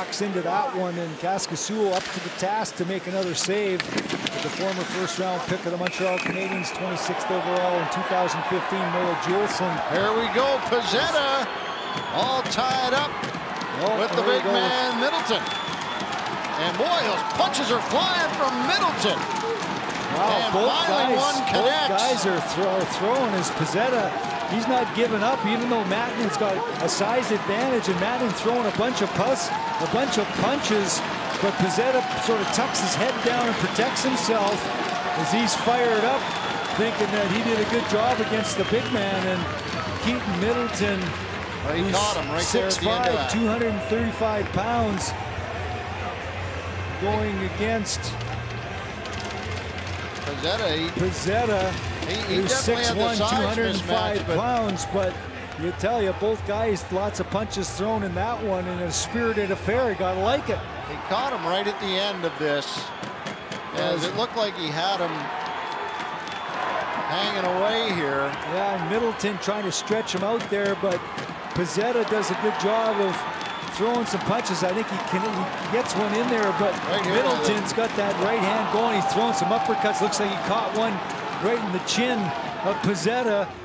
walks into that one, and Kaskisuo up to the task to make another save. The former first-round pick of the Montreal Canadiens, 26th overall in 2015, Noah Juulsen. Here we go, Pezzetta, all tied up with the big man, Middleton. And boy, those punches are flying from Middleton. Wow, and both guys are throwing as Pezzetta. He's not giving up, even though Mattinen's got a size advantage, and Mattinen throwing a bunch of punches. But Pezzetta sort of tucks his head down and protects himself as he's fired up, thinking that he did a good job against the big man. And Keaton Middleton, he caught him right there at the end of that. 235 pounds, going against Pezzetta, He's 6'1", 205 pounds, but you tell you, both guys, lots of punches thrown in that one, in a spirited affair. You gotta like it. He caught him right at the end of this, as it looked like he had him hanging away here. Yeah, and Middleton trying to stretch him out there, but Pezzetta does a good job of throwing some punches. I think he gets one in there, but right here, Middleton's got that right hand going. He's throwing some uppercuts. Looks like he caught one right in the chin of Pezzetta.